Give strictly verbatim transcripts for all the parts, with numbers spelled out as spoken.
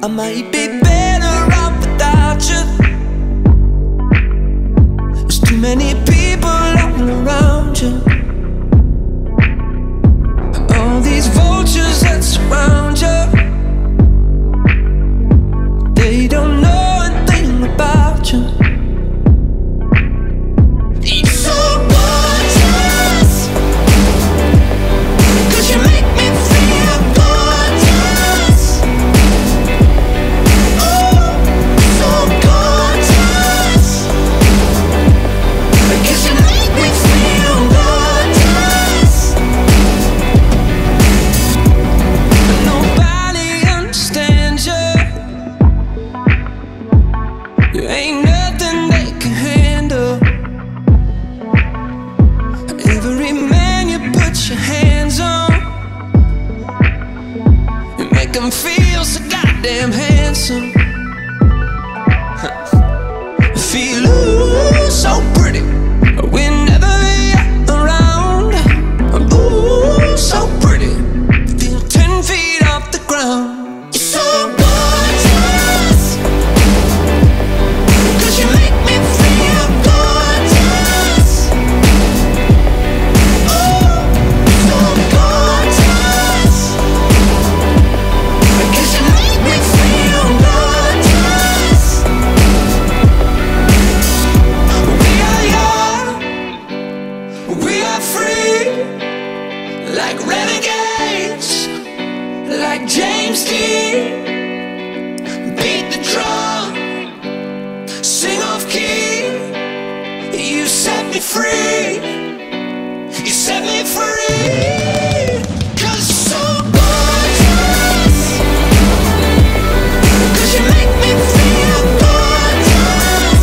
I might be better off without you. There's too many people all around you. All these vultures that surround you, they don't know a thing about you. You're so gorgeous, 'cause you make me feel gorgeous. Oh, so gorgeous, 'cause you make me feel gorgeous. Nobody understands you. You ain't nothing they can handle. Every man you put your hands on, you make them feel so goddamn handsome. Feel ooh, so pretty whenever you're around. Ooh, so pretty, feel ten feet off the ground. You're so gorgeous, 'cause you make me feel gorgeous. Oh, so gorgeous, 'cause you make me feel gorgeous. We are young, we are free, like renegades, like James D. Beat the drum, sing off key. You set me free, you set me free. 'Cause you're so gorgeous, 'cause you make me feel gorgeous.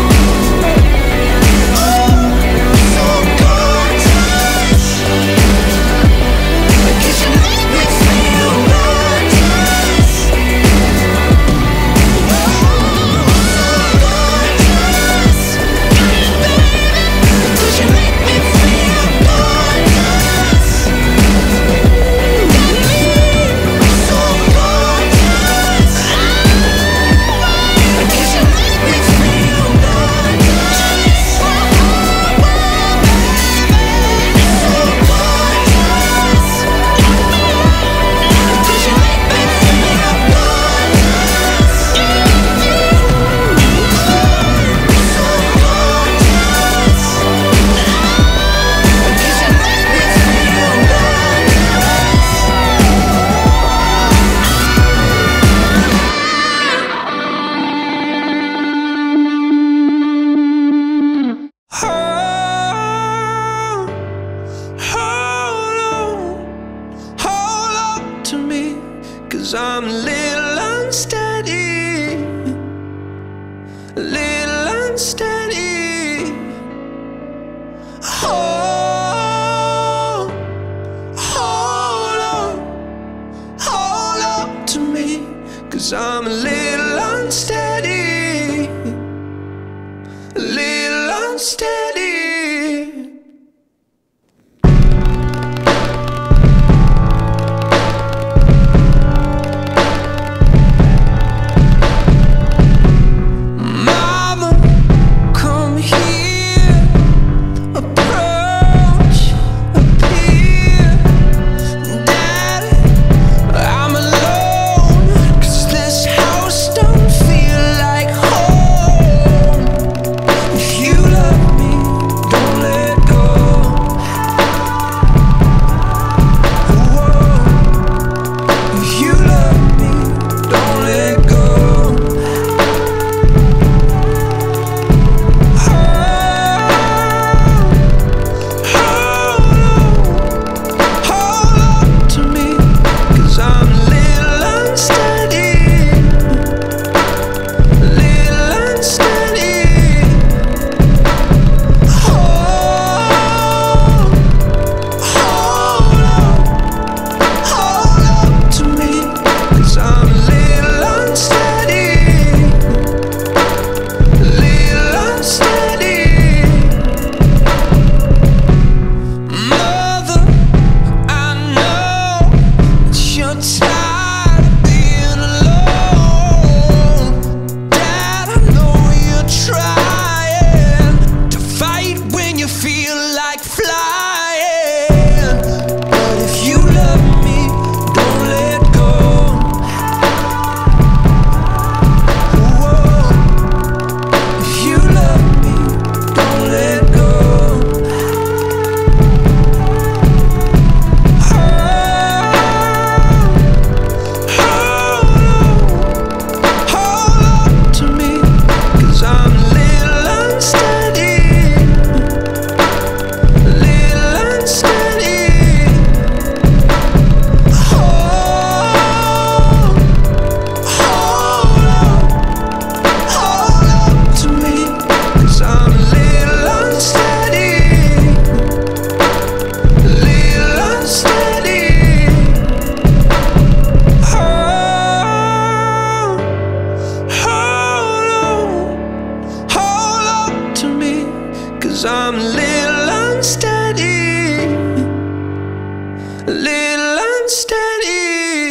Oh, so gorgeous, 'cause you make me feel gorgeous. Oh, so gorgeous, baby, 'cause you make me feel gorgeous. Got me so gorgeous, 'cause you make me feel gorgeous. Oh, baby, so gorgeous, 'cause you make me feel gorgeous. So gorgeous, 'cause you make me feel Hold, hold on, hold on to me, 'cause I'm a little unsteady, a little unsteady. Hold, hold on, hold on to me, 'cause I'm a little unsteady, a little unsteady. Mama, come here, approach, appear. Daddy, I'm alone, 'cause this house don't feel like home. If you love me, 'cause I'm a little unsteady, a little unsteady.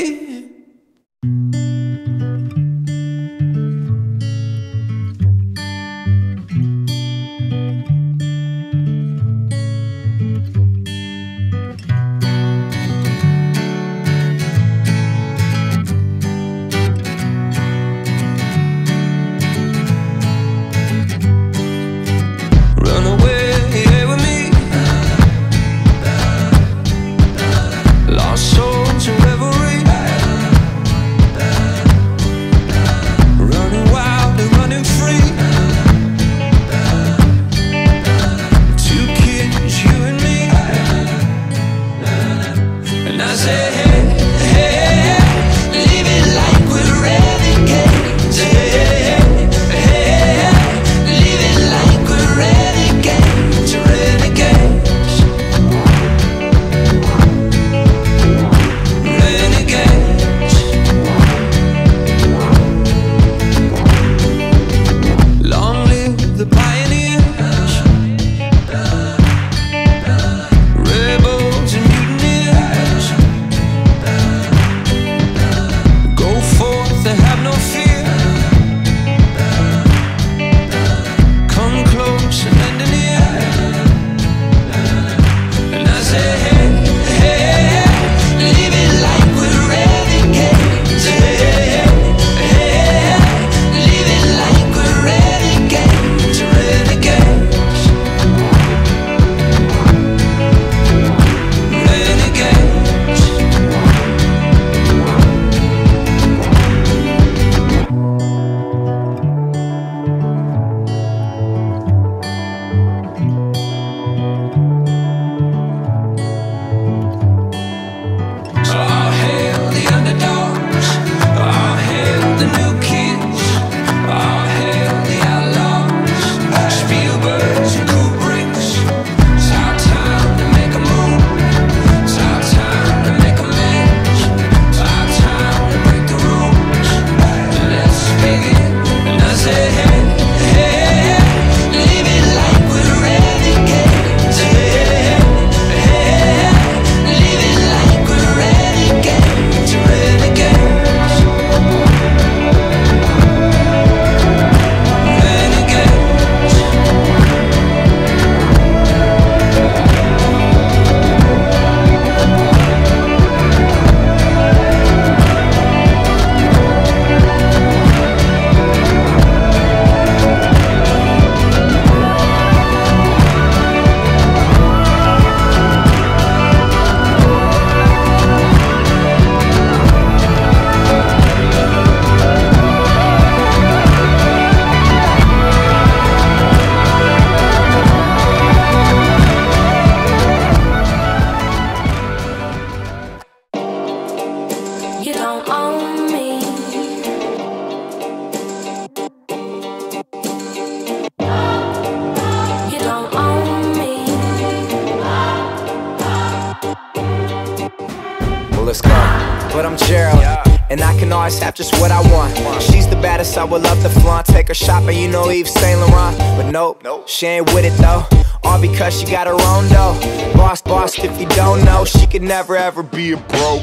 Have just what I want. She's the baddest, I would love to flaunt. Take her shopping, you know Yves Saint Laurent. But nope, she ain't with it though. All because she got her own dough. Boss, boss, if you don't know, she could never ever be a broke.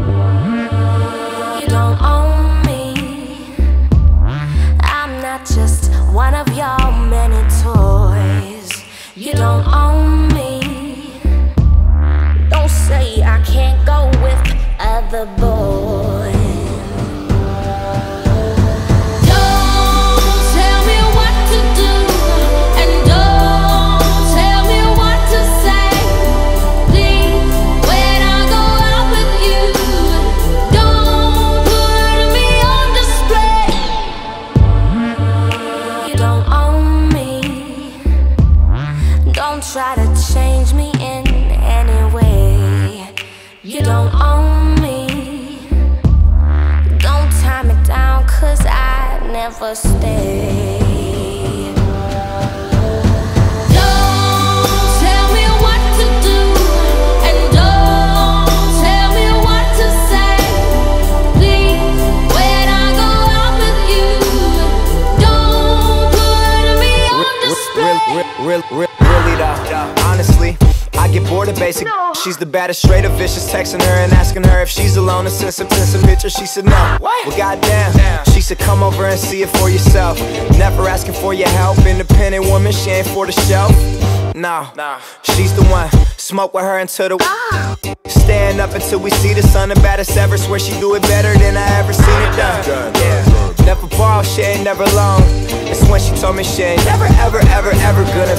You don't own me. I'm not just one of your many toys. You don't own me. Don't say I can't go with other boys. Try to change me in any way. You don't own me. Don't tie me down, cause I never stay. Don't tell me what to do, and don't tell me what to say. Please, when I go out with you, don't put me on display. Real, real, real, real. Honestly, I get bored of basic. No. She's the baddest, straight up vicious. Texting her and asking her if she's alone and send some, send some pictures. She said no. What? Well, goddamn. Damn. She said come over and see it for yourself. Never asking for your help. Independent woman, she ain't for the show. No, no. She's the one. Smoke with her until the ah. Stand up until we see the sun. The baddest ever. Swear she do it better than I ever seen it done. Yeah. Never ball, she ain't never alone. It's when she told me she ain't never, ever, ever, ever gonna